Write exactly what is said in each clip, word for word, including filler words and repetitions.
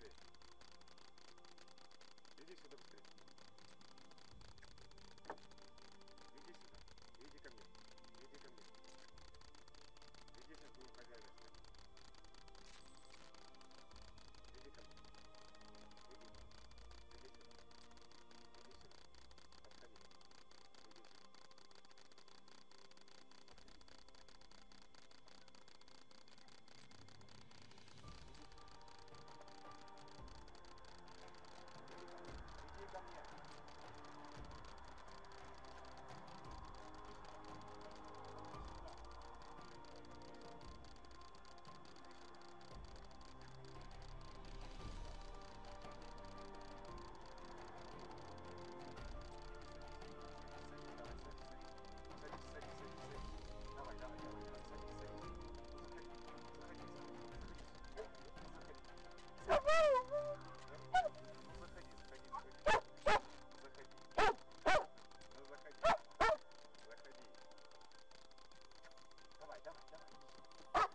быстрее. Иди сюда быстрее. Иди сюда. Иди ко мне. Иди ко мне. Иди, сейчас будем хозяина искать. Иди ко мне. Иди. Иди сюда. Иди сюда. Подходи. Иди сюда. Подходи. Иди ко мне. Садись, садись, садись, садись. Давай, давай, давай, давай, садись, садись. Ну, заходи, заходи, заходи, заходи, заходи. Ну, заходи, заходи, заходи. Заходи. Ну, заходи. Заходи. Давай, давай, давай, иди сюда.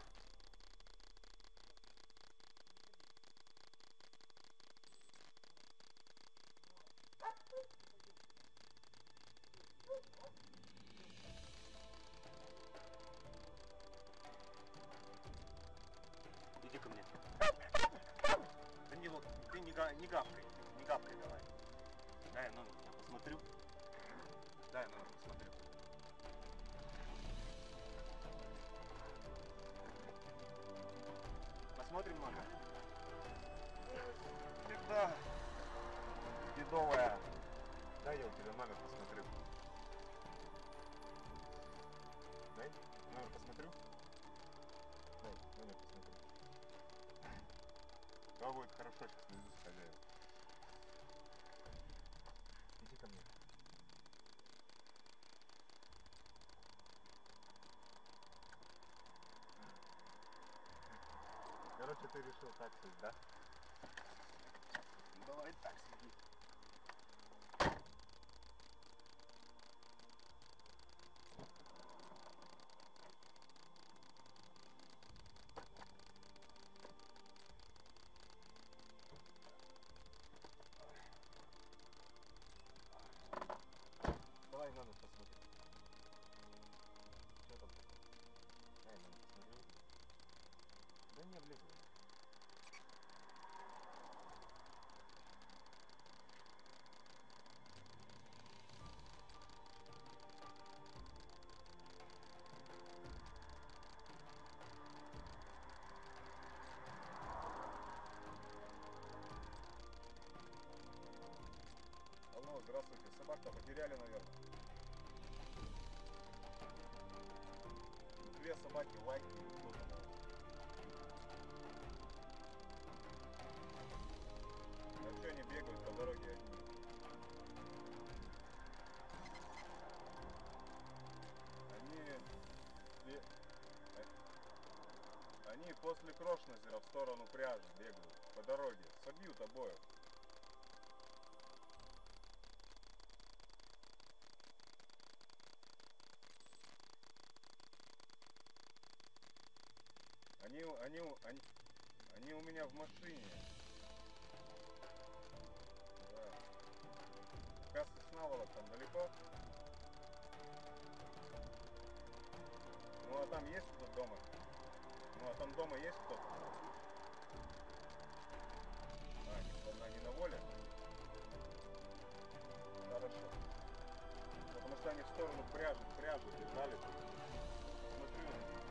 Иди ко мне. Да не, вот, ты не, га, не гавкай, не гавкай давай. Дай я номер я посмотрю. Дай я номер посмотрю. Посмотрим номер. Всегда бедовая. Дай я у тебя номер посмотрю. Дай номер посмотрю. Дай номер посмотрю. Да, будет хорошо, сейчас найду с хозяином. Иди ко мне. Короче, ты решил так сидеть, да? Ну, давай так сиди. Давай номер посмотрим. Что там такое? Дай номер посмотрю. Да не облизывай. Алло, здравствуйте. Собак-то потеряли, наверное. Две собаки, лайки, кто там? А что они бегают по дороге одни? Они... Они после Крошнозера в сторону пряжи бегают по дороге. Собьют обоих. Они, они, они, они у меня в машине. Да. Касса Снаволок там далеко? Ну а там есть кто-то дома? Ну а там дома есть кто-то? А, она не на воле? Хорошо. Потому что они в сторону пряжи, пряжу бежали. Смотрю.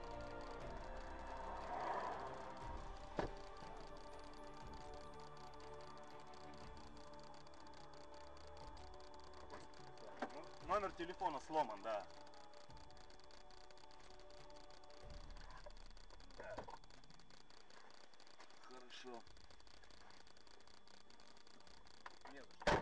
Ну, номер телефона сломан, да. Да. Хорошо. Не за что.